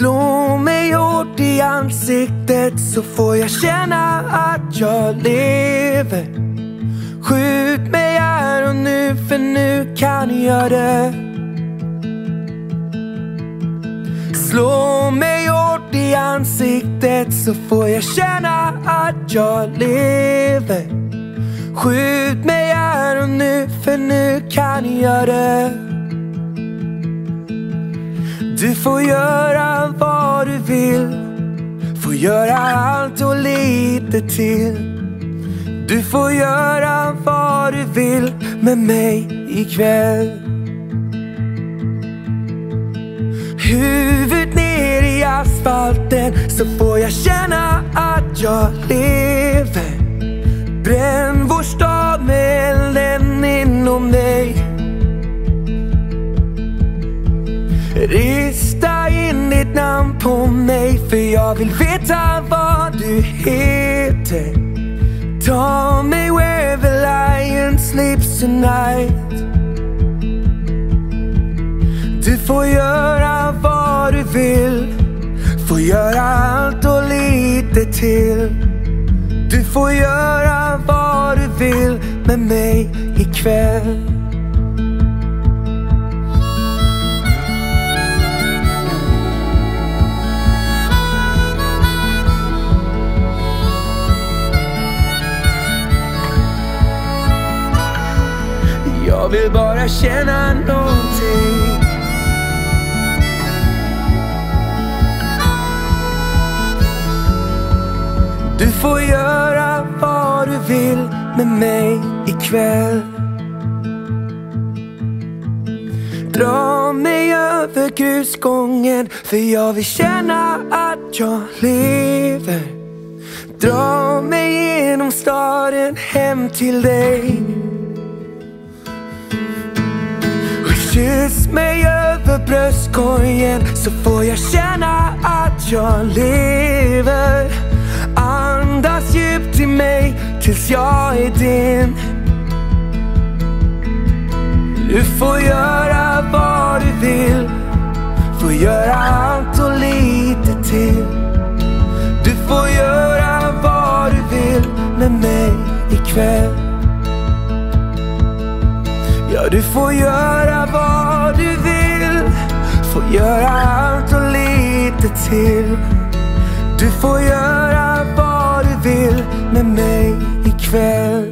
Slå mig hårt i ansiktet så får jag känna att jag lever. Skjut mig här och nu, för nu kan jag det. Slå mig hårt i ansiktet så får jag känna att jag lever. Skjut mig här och nu, för nu kan jag det. Du får göra vad du vill, får göra allt och lite till. Du får göra vad du vill med mig ikväll. Huvudet ner i asfalten så får jag känna att jag lever. Bränn vår stad med elden inom mig. Rista in ditt namn på mig, för jag vill veta vad du heter. Ta mig where the lion sleeps tonight. Du får göra vad du vill, får göra allt och lite till. Du får göra vad du vill med mig ikväll. Jag vill bara känna någonting. Du får göra vad du vill med mig ikväll. Dra mig över grusgången, för jag vill känna att jag lever. Dra mig genom staden hem till dig. Kyss mig över bröstkorgen så får jag känna att jag lever. Andas djupt till mig tills jag är din. Du får göra vad du vill, får göra allt och lite till. Du får göra vad du vill med mig ikväll. Ja, du får göra vad du vill, får göra allt och lite till. Du får göra vad du vill med mig ikväll.